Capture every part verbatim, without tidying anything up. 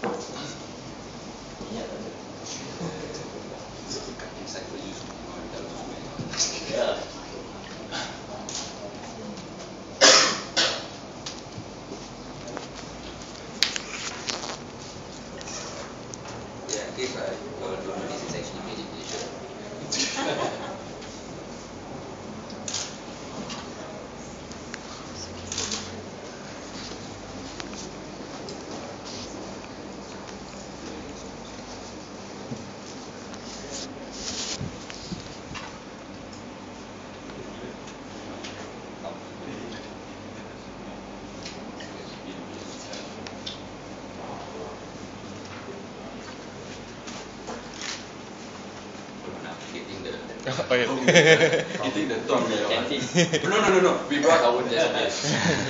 Minyak tak ada. Kaki saya use oil dalam sungai. Ya. Yeah, in case I uh, don't know this is actually made in Malaysia. Getting the Oh, yeah. getting the tom there. Canteen. No no no no. We brought our own there. Yes.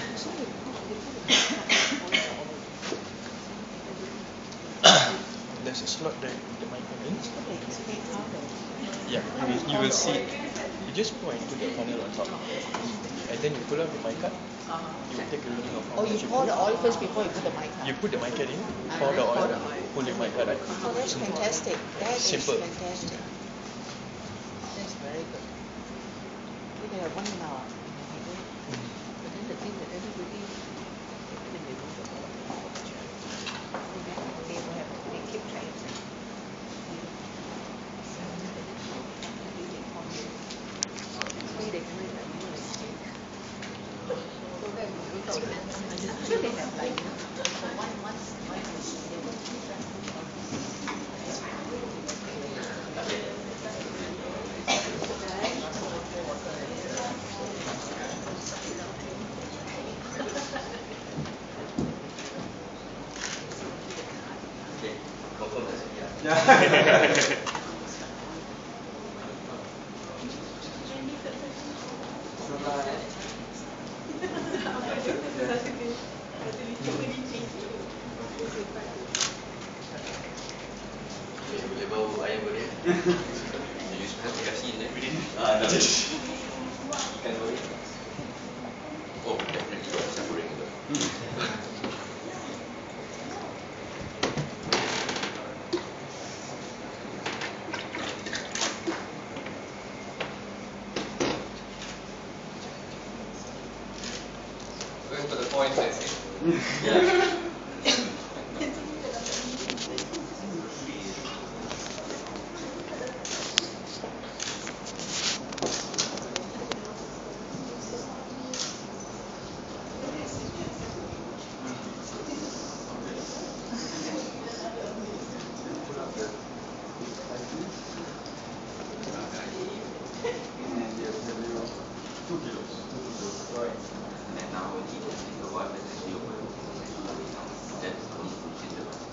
There's a slot there with the mic in. Yeah, you will, you will see. You just point to the funnel on top, and then you pull out the mic card. You will take a reading of how Oh, you much you pour put. the oil first before you put the mic on. You put the mic card in, Ah, pour the pour oil, the oil. pull the mic card out. Oh, that's fantastic. That is Simple. fantastic. That's very good. We can have one now. But then the thing that everybody, when they go to they will have, they keep trying to. Maybe they can make like, you know, like steak. So they have like, you know, for one month, one they will Okay, confirm tak saya? Boleh bau ayam goreng. You use plastic asin eh? Ah, dah. Ikan goreng. Oh, definitely got pisang goreng itu. Going for the points, I see. Ya. And then now we need to think of what is actually open. That's the conclusion that was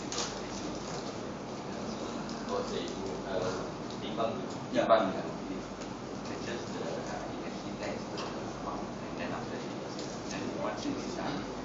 Oh, saya uh, timbang tu. Timbang kan. It's just the, uh, you actually test the amount and then after this, then once it is done,